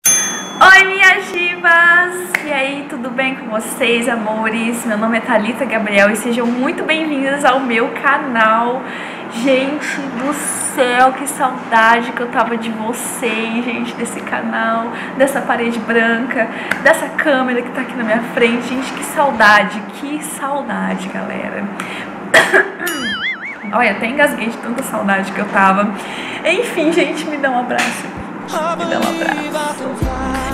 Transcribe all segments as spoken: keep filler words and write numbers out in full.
Oi, minhas divas! E aí, tudo bem com vocês, amores? Meu nome é Thalita Gabriel e sejam muito bem-vindas ao meu canal. Gente do céu, que saudade que eu tava de vocês, gente, desse canal, dessa parede branca, dessa câmera que tá aqui na minha frente. Gente, que saudade, que saudade, galera. Olha, até engasguei de tanta saudade que eu tava. Enfim, gente, me dá um abraço. Me dá um abraço.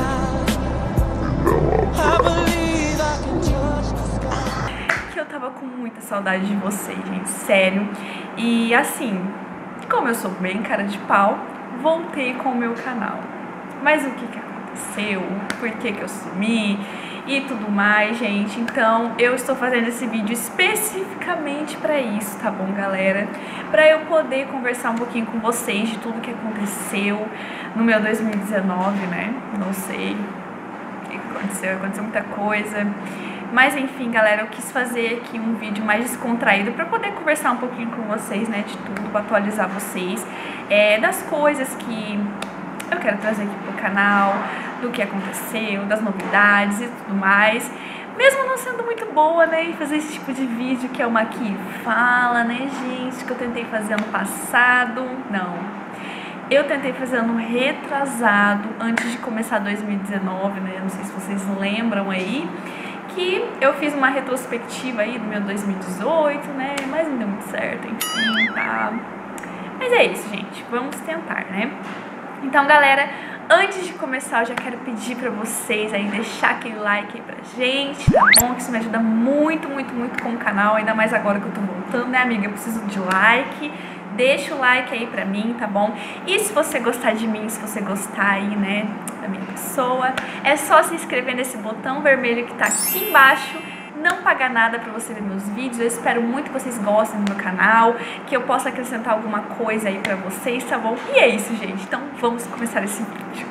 Que eu tava com muita saudade de vocês, gente, sério. E assim, como eu sou bem cara de pau, voltei com o meu canal. Mas o que que aconteceu? Por que que eu sumi? E tudo mais, gente. Então eu estou fazendo esse vídeo especificamente para isso, tá bom, galera? Para eu poder conversar um pouquinho com vocês de tudo que aconteceu no meu dois mil e dezenove, né? Não sei o que aconteceu, aconteceu muita coisa. Mas enfim, galera, eu quis fazer aqui um vídeo mais descontraído para poder conversar um pouquinho com vocês, né, de tudo, para atualizar vocês, é, das coisas que eu quero trazer aqui pro canal, do que aconteceu, das novidades e tudo mais. Mesmo não sendo muito boa, né, em fazer esse tipo de vídeo que é uma que fala, né, gente, que eu tentei fazer ano passado, não. Eu tentei fazer ano retrasado, antes de começar dois mil e dezenove, né, não sei se vocês lembram aí, que eu fiz uma retrospectiva aí do meu dois mil e dezoito, né, mas não deu muito certo, enfim, tá. Mas é isso, gente, vamos tentar, né. Então, galera, antes de começar, eu já quero pedir pra vocês aí deixar aquele like aí pra gente, tá bom? Que isso me ajuda muito, muito, muito com o canal, ainda mais agora que eu tô voltando, né, amiga? Eu preciso de like. Deixa o like aí pra mim, tá bom? E se você gostar de mim, se você gostar aí, né, da minha pessoa, é só se inscrever nesse botão vermelho que tá aqui embaixo. Não pagar nada pra você ver meus vídeos. Eu espero muito que vocês gostem do meu canal, que eu possa acrescentar alguma coisa aí pra vocês, tá bom? E é isso, gente. Então vamos começar esse vídeo.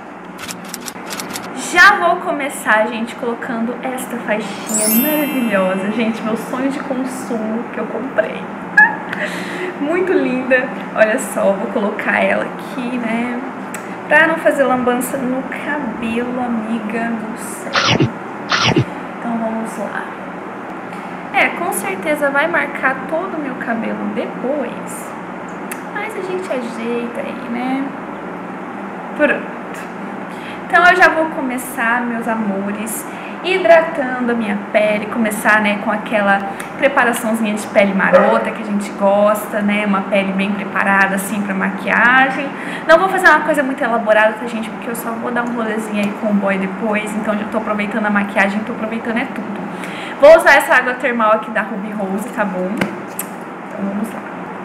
Já vou começar, gente, colocando esta faixinha maravilhosa. Gente, meu sonho de consumo que eu comprei. Muito linda. Olha só, vou colocar ela aqui, né? Pra não fazer lambança no cabelo, amiga do céu. Então vamos lá. É, com certeza vai marcar todo o meu cabelo depois. Mas a gente ajeita aí, né? Pronto. Então eu já vou começar, meus amores, hidratando a minha pele. Começar, né, com aquela preparaçãozinha de pele marota que a gente gosta, né? Uma pele bem preparada, assim, pra maquiagem. Não vou fazer uma coisa muito elaborada, tá, gente? Porque eu só vou dar um rolezinho aí com o boy depois. Então eu tô aproveitando a maquiagem, tô aproveitando é tudo. Vou usar essa água termal aqui da Ruby Rose, tá bom? Então vamos lá.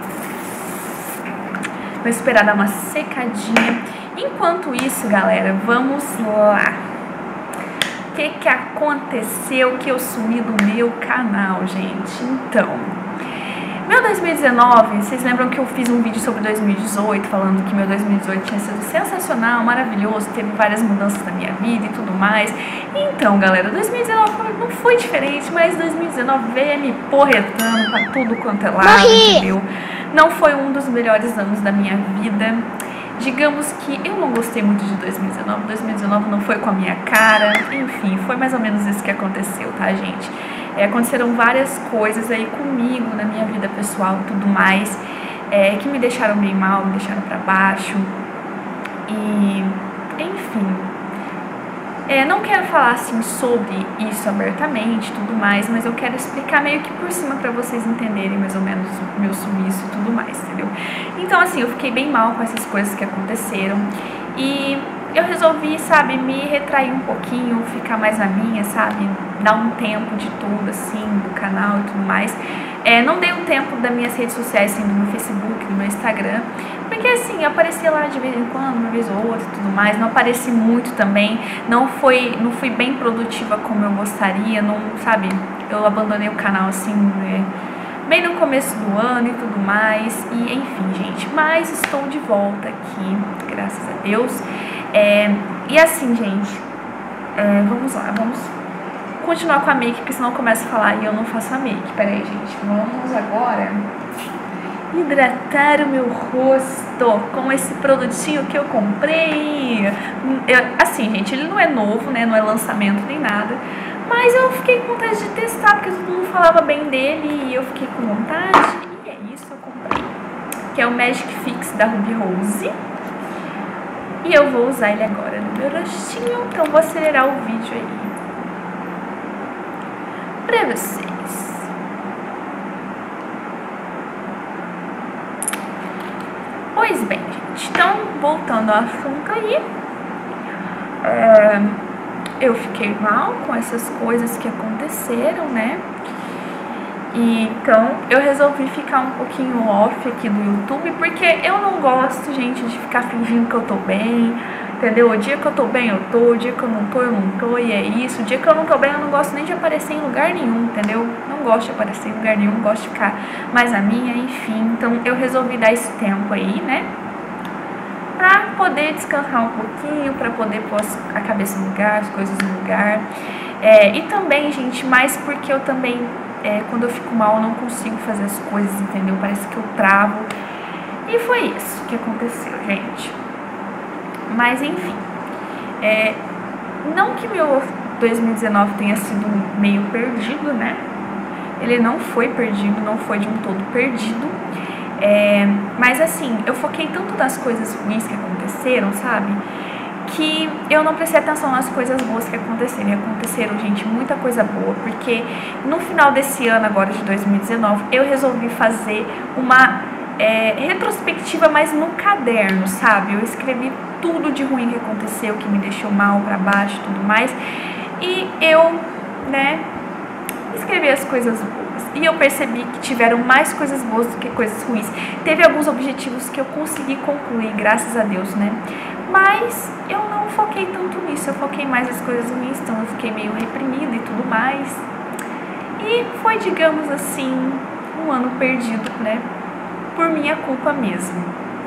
Vou esperar dar uma secadinha. Enquanto isso, galera, vamos lá. O que que aconteceu que eu sumi do meu canal, gente? Então, meu dois mil e dezenove, vocês lembram que eu fiz um vídeo sobre dois mil e dezoito, falando que meu dois mil e dezoito tinha sido sensacional, maravilhoso, teve várias mudanças na minha vida e tudo mais. Então, galera, dois mil e dezenove não foi diferente, mas dois mil e dezenove veio me porretando pra tudo quanto é lado, entendeu? Não foi um dos melhores anos da minha vida. Digamos que eu não gostei muito de dois mil e dezenove, dois mil e dezenove não foi com a minha cara, enfim, foi mais ou menos isso que aconteceu, tá, gente? É, aconteceram várias coisas aí comigo, na minha vida pessoal e tudo mais, é, que me deixaram bem mal, me deixaram pra baixo, e, enfim, é, não quero falar, assim, sobre isso abertamente e tudo mais, mas eu quero explicar meio que por cima pra vocês entenderem mais ou menos o meu sumiço e tudo mais, entendeu? Então, assim, eu fiquei bem mal com essas coisas que aconteceram e eu resolvi, sabe, me retrair um pouquinho, ficar mais na minha, sabe, dar um tempo de tudo, assim, do canal e tudo mais. É, não dei um tempo das minhas redes sociais, assim, do meu Facebook, do meu Instagram, porque, assim, eu aparecia lá de vez em quando, uma vez ou outra e tudo mais, não apareci muito também, não, foi, não fui bem produtiva como eu gostaria, não, sabe, eu abandonei o canal, assim, né, bem no começo do ano e tudo mais, e enfim, gente, mas estou de volta aqui, graças a Deus, é, e assim, gente, é, vamos lá, vamos continuar com a make, porque senão eu começo a falar e eu não faço a make. Pera aí, gente, vamos agora hidratar o meu rosto. estou com esse produtinho que eu comprei. Eu, assim, gente, ele não é novo, né? Não é lançamento nem nada. Mas eu fiquei com vontade de testar, porque todo mundo falava bem dele e eu fiquei com vontade. E é isso, eu comprei. Que é o Magic Fix da Ruby Rose. E eu vou usar ele agora no meu rostinho. Então vou acelerar o vídeo aí pra vocês. Pois bem, gente. Então, voltando ao assunto aí. É... Eu fiquei mal com essas coisas que aconteceram, né? E, então, eu resolvi ficar um pouquinho off aqui do YouTube, porque eu não gosto, gente, de ficar fingindo que eu tô bem, entendeu? O dia que eu tô bem, eu tô, o dia que eu não tô, eu não tô, e é isso. O dia que eu não tô bem, eu não gosto nem de aparecer em lugar nenhum, entendeu? Não gosto de aparecer em lugar nenhum, gosto de ficar mais a minha, enfim. Então, eu resolvi dar esse tempo aí, né? Pra poder descansar um pouquinho, pra poder pôr a cabeça no lugar, as coisas no lugar. É, e também, gente, mais porque eu também, é, quando eu fico mal, eu não consigo fazer as coisas, entendeu? Parece que eu travo. E foi isso que aconteceu, gente. Mas, enfim. É, não que meu dois mil e dezenove tenha sido meio perdido, né? Ele não foi perdido, não foi de um todo perdido. É, mas assim, eu foquei tanto nas coisas ruins que aconteceram, sabe? Que eu não prestei atenção nas coisas boas que aconteceram. E aconteceram, gente, muita coisa boa. Porque no final desse ano, agora de dois mil e dezenove, eu resolvi fazer uma é, retrospectiva, mas no caderno, sabe? Eu escrevi tudo de ruim que aconteceu, que me deixou mal, pra baixo e tudo mais. E eu, né, escrevi as coisas boas. E eu percebi que tiveram mais coisas boas do que coisas ruins. Teve alguns objetivos que eu consegui concluir, graças a Deus, né? Mas eu não foquei tanto nisso. Eu foquei mais nas coisas ruins, então eu fiquei meio reprimida e tudo mais. E foi, digamos assim, um ano perdido, né? Por minha culpa mesmo.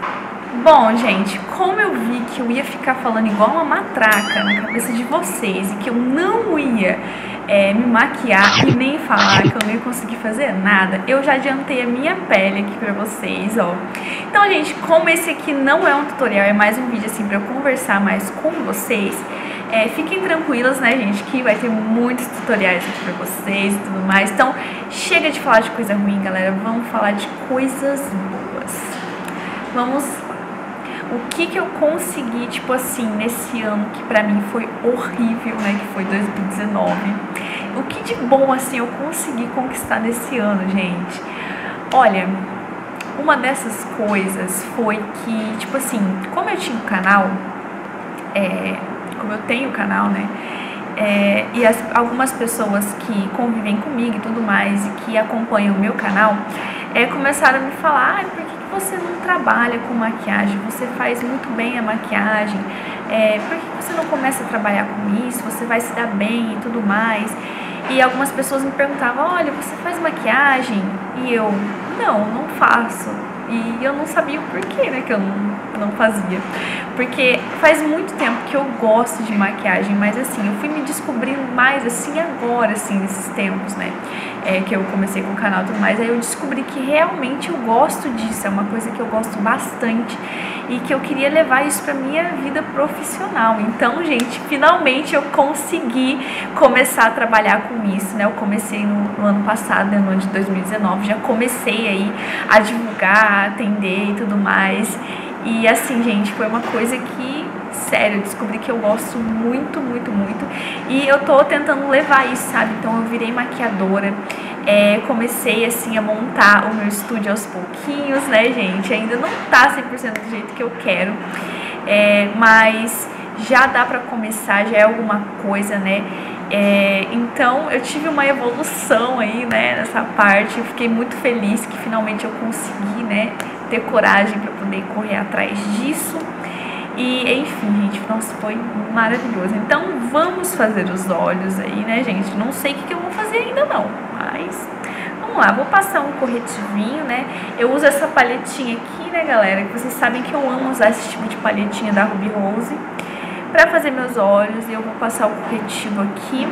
Bom, gente, como eu vi que eu ia ficar falando igual uma matraca na cabeça de vocês e que eu não ia é, me maquiar e nem falar que eu não ia conseguir fazer nada, eu já adiantei a minha pele aqui pra vocês, ó. Então, gente, como esse aqui não é um tutorial, é mais um vídeo assim pra eu conversar mais com vocês, é, fiquem tranquilas, né, gente, que vai ter muitos tutoriais aqui pra vocês e tudo mais. Então, chega de falar de coisa ruim, galera, vamos falar de coisas boas. Vamos o que que eu consegui, tipo assim, nesse ano que pra mim foi horrível, né, que foi dois mil e dezenove. O que de bom, assim, eu consegui conquistar nesse ano, gente? Olha, uma dessas coisas foi que, tipo assim, como eu tinha um canal, é, como eu tenho canal, né, é, e as, algumas pessoas que convivem comigo e tudo mais, e que acompanham o meu canal, é, começaram a me falar, ah, por que você não trabalha com maquiagem? Você faz muito bem a maquiagem, é, por que você não começa a trabalhar com isso? Você vai se dar bem e tudo mais. E algumas pessoas me perguntavam, olha, você faz maquiagem? E eu, não, não faço. E eu não sabia o porquê, né, que eu não, não fazia. Porque faz muito tempo que eu gosto de maquiagem, mas assim, eu fui me descobrindo mais assim agora, assim, nesses tempos, né, é, que eu comecei com o canal e tudo mais. Aí eu descobri que realmente eu gosto disso, é uma coisa que eu gosto bastante e que eu queria levar isso pra minha vida profissional. Então, gente, finalmente eu consegui começar a trabalhar com isso, né? Eu comecei no, no ano passado, né, no ano de dois mil e dezenove, já comecei aí a divulgar, a atender e tudo mais. E assim, gente, foi uma coisa que, sério, eu descobri que eu gosto muito, muito, muito. E eu tô tentando levar isso, sabe? Então eu virei maquiadora. É, comecei assim a montar o meu estúdio aos pouquinhos, né, gente? Ainda não tá cem por cento do jeito que eu quero, é, mas já dá pra começar, já é alguma coisa, né? É, então eu tive uma evolução aí, né, nessa parte. Eu fiquei muito feliz que finalmente eu consegui, né, ter coragem pra poder correr atrás disso. E enfim, gente, nossa, foi maravilhoso. Então vamos fazer os olhos aí, né, gente? Não sei o que, que eu vou fazer ainda não, mas vamos lá. Vou passar um corretivinho, né? Eu uso essa palhetinha aqui, né, galera? Que vocês sabem que eu amo usar esse tipo de palhetinha da Ruby Rose pra fazer meus olhos. E eu vou passar o corretivo aqui.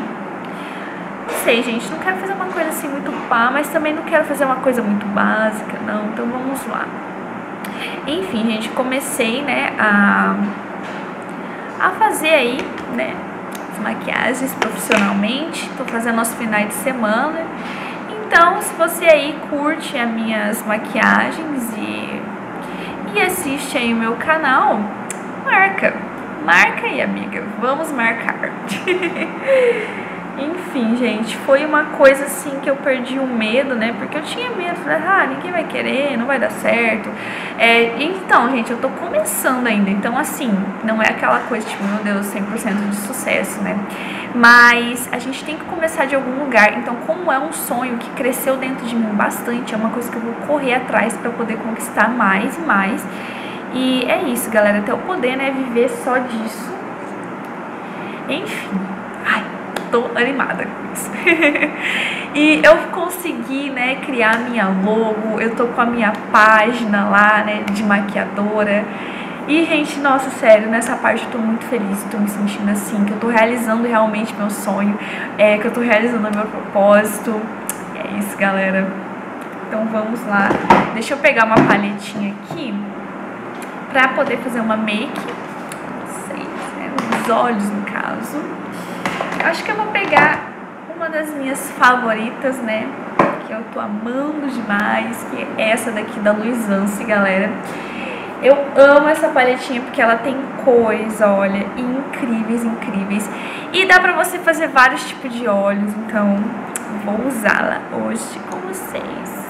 Não sei, gente, não quero fazer uma coisa assim muito pá, mas também não quero fazer uma coisa muito básica, não. Então vamos lá. Enfim, gente, comecei, né, a, a fazer aí, né, as maquiagens profissionalmente. Tô fazendo aos finais de semana. Então, se você aí curte as minhas maquiagens e, e assiste aí o meu canal, marca. Marca aí, amiga. Vamos marcar. Enfim, gente, foi uma coisa assim que eu perdi o medo, né? Porque eu tinha medo, falei, ah, ninguém vai querer, não vai dar certo. É, então, gente, eu tô começando ainda, então assim, não é aquela coisa tipo, meu Deus, cem por cento de sucesso, né? Mas a gente tem que começar de algum lugar. Então, como é um sonho que cresceu dentro de mim bastante, é uma coisa que eu vou correr atrás pra poder conquistar mais e mais. E é isso, galera, até eu poder, né, viver só disso. Enfim, ai, tô animada com isso. E eu consegui, né, criar minha logo, eu tô com a minha página lá, né, de maquiadora. E, gente, nossa, sério, nessa parte eu tô muito feliz, tô me sentindo assim, que eu tô realizando realmente meu sonho, é, que eu tô realizando meu propósito. E é isso, galera. Então vamos lá. Deixa eu pegar uma paletinha aqui pra poder fazer uma make. Vocês, né, os olhos no caso. Eu acho que eu vou pegar uma das minhas favoritas, né, que eu tô amando demais, que é essa daqui da Luisance, galera. Eu amo essa paletinha porque ela tem cores, olha, incríveis, incríveis. E dá pra você fazer vários tipos de olhos, então vou usá-la hoje com vocês.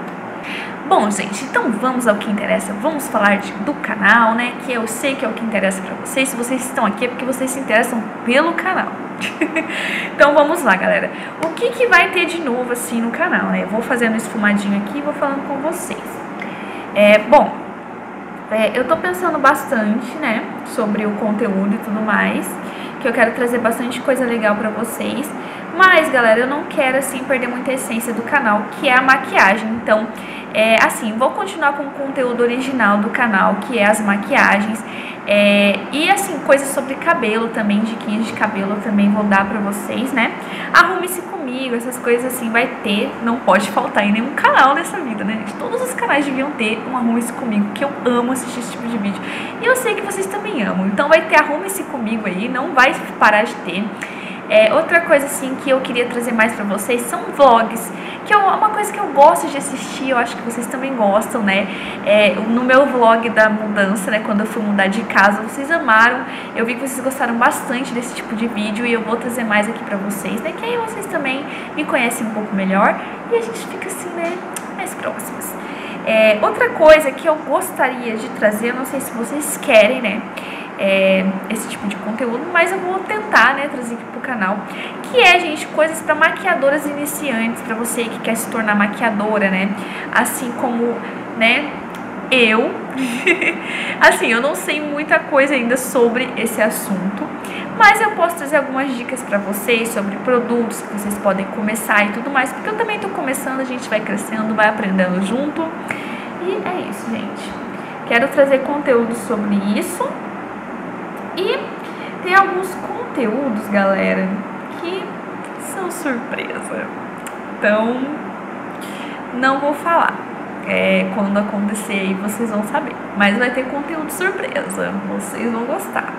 Bom, gente, então vamos ao que interessa. Vamos falar de, do canal, né, que eu sei que é o que interessa pra vocês. Se vocês estão aqui é porque vocês se interessam pelo canal. Então vamos lá, galera. O que que vai ter de novo assim no canal, né? Eu vou fazendo esfumadinho aqui e vou falando com vocês. É, bom, é, eu tô pensando bastante, né, sobre o conteúdo e tudo mais, que eu quero trazer bastante coisa legal pra vocês. Mas, galera, eu não quero, assim, perder muita essência do canal, que é a maquiagem. Então, é, assim, vou continuar com o conteúdo original do canal, que é as maquiagens. É, e, assim, coisas sobre cabelo também, diquinhas de cabelo eu também vou dar pra vocês, né? Arrume-se comigo, essas coisas assim, vai ter, não pode faltar em nenhum canal nessa vida, né, gente? Todos os canais deviam ter um Arrume-se Comigo, que eu amo assistir esse tipo de vídeo. E eu sei que vocês também amam, então vai ter Arrume-se Comigo aí, não vai parar de ter. É, outra coisa assim que eu queria trazer mais pra vocês são vlogs, que é uma coisa que eu gosto de assistir, eu acho que vocês também gostam, né? É, no meu vlog da mudança, né, quando eu fui mudar de casa, vocês amaram, eu vi que vocês gostaram bastante desse tipo de vídeo e eu vou trazer mais aqui pra vocês, né? Que aí vocês também me conhecem um pouco melhor e a gente fica assim, né, mais próximas. É, outra coisa que eu gostaria de trazer, eu não sei se vocês querem, né? É, esse tipo de conteúdo, mas eu vou tentar, né, trazer aqui pro canal, que é, gente, coisas para maquiadoras iniciantes, para você que quer se tornar maquiadora, né, assim como, né, eu, assim, eu não sei muita coisa ainda sobre esse assunto, mas eu posso trazer algumas dicas para vocês sobre produtos que vocês podem começar e tudo mais, porque eu também tô começando, a gente vai crescendo, vai aprendendo junto, e é isso, gente, quero trazer conteúdo sobre isso. E tem alguns conteúdos, galera, que são surpresa. Então, não vou falar. É, quando acontecer aí, vocês vão saber. Mas vai ter conteúdo surpresa. Vocês vão gostar.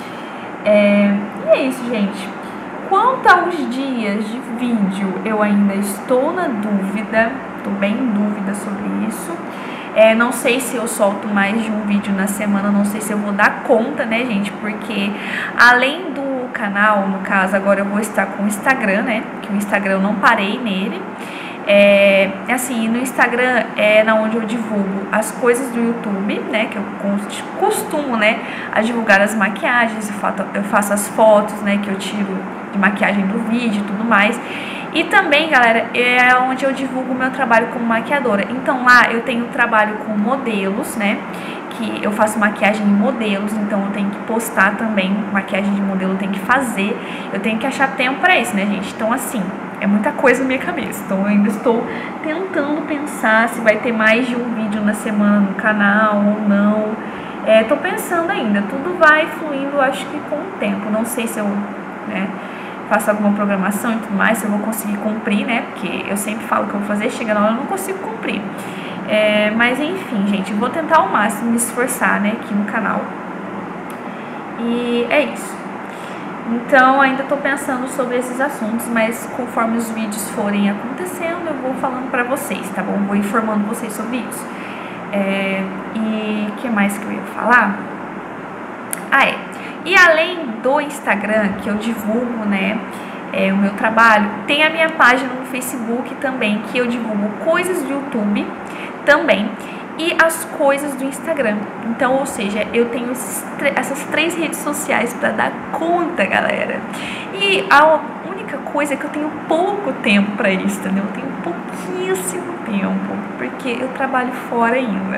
É, e é isso, gente. Quanto aos dias de vídeo, eu ainda estou na dúvida. Estou bem em dúvida sobre isso. É, não sei se eu solto mais de um vídeo na semana, não sei se eu vou dar conta, né, gente, porque além do canal, no caso, agora eu vou estar com o Instagram, né, que o Instagram eu não parei nele. É, assim, no Instagram é na onde eu divulgo as coisas do YouTube, né, que eu costumo, né, a divulgar as maquiagens, eu faço, eu faço as fotos, né, que eu tiro de maquiagem do vídeo e tudo mais. E também, galera, é onde eu divulgo o meu trabalho como maquiadora. Então lá eu tenho trabalho com modelos, né, que eu faço maquiagem em modelos, então eu tenho que postar também maquiagem de modelo, eu tenho que fazer, eu tenho que achar tempo pra isso, né, gente? Então assim, é muita coisa na minha cabeça, então eu ainda estou tentando pensar se vai ter mais de um vídeo na semana no canal ou não. É, tô pensando ainda, tudo vai fluindo, acho que com o tempo, não sei se eu, né, faço alguma programação e tudo mais, se eu vou conseguir cumprir, né, porque eu sempre falo que eu vou fazer, chega na hora eu não consigo cumprir. É, mas enfim, gente, vou tentar ao máximo me esforçar, né, aqui no canal. E é isso. Então, ainda tô pensando sobre esses assuntos, mas conforme os vídeos forem acontecendo, eu vou falando pra vocês, tá bom? Vou informando vocês sobre isso. É, e o que mais que eu ia falar? Ah, é. E além do Instagram, que eu divulgo, né, é, o meu trabalho, tem a minha página no Facebook também, que eu divulgo coisas do YouTube também e as coisas do Instagram. Então, ou seja, eu tenho esses, essas três redes sociais para dar conta, galera. E a única coisa é que eu tenho pouco tempo para isso, entendeu? Eu tenho pouquíssimo tempo, porque eu trabalho fora ainda.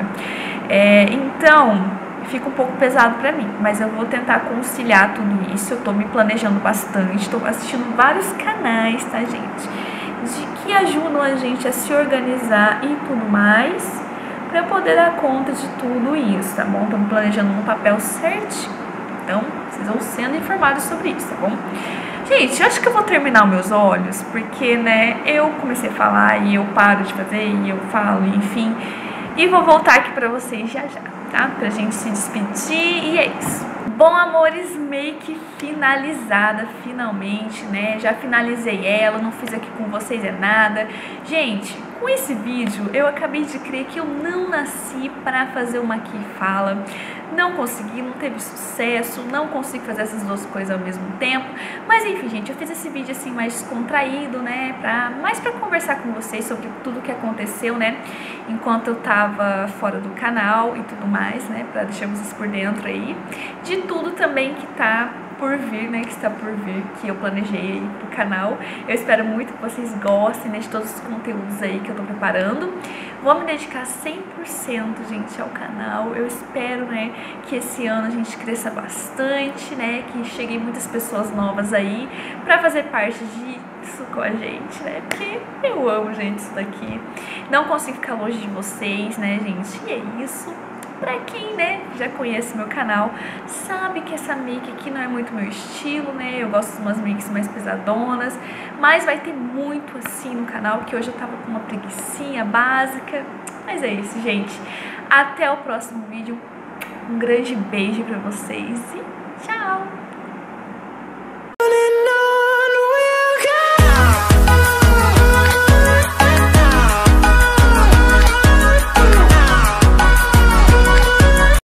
É, então, fica um pouco pesado para mim, mas eu vou tentar conciliar tudo isso. Eu tô me planejando bastante, tô assistindo vários canais, tá, gente? De que ajudam a gente a se organizar e tudo mais, para poder dar conta de tudo isso, tá bom? Tô me planejando no papel certinho. Então, vocês vão sendo informados sobre isso, tá bom? Gente, eu acho que eu vou terminar os meus olhos, porque, né, eu comecei a falar e eu paro de fazer e eu falo, enfim. E vou voltar aqui pra vocês já já, tá? Pra gente se despedir e é isso. Bom, amores, make finalizada finalmente, né? Já finalizei ela, não fiz aqui com vocês é nada. Gente, com esse vídeo eu acabei de crer que eu não nasci para fazer uma aqui fala. Não consegui, não teve sucesso, não consigo fazer essas duas coisas ao mesmo tempo. Mas enfim, gente, eu fiz esse vídeo assim mais descontraído, né? Pra, mais pra conversar com vocês sobre tudo que aconteceu, né? Enquanto eu tava fora do canal e tudo mais, né? Pra deixar vocês por dentro aí. De tudo também que tá por vir, né, que está por vir, que eu planejei aí pro canal. Eu espero muito que vocês gostem, né, de todos os conteúdos aí que eu tô preparando. Vou me dedicar cem por cento, gente, ao canal. Eu espero, né, que esse ano a gente cresça bastante, né, que cheguem muitas pessoas novas aí pra fazer parte disso com a gente, né, porque eu amo, gente, isso daqui. Não consigo ficar longe de vocês, né, gente, e é isso. Pra quem, né, já conhece meu canal, sabe que essa make aqui não é muito meu estilo, né? Eu gosto de umas makes mais pesadonas, mas vai ter muito assim no canal, que hoje eu tava com uma preguicinha básica. Mas é isso, gente. Até o próximo vídeo. Um grande beijo pra vocês e tchau!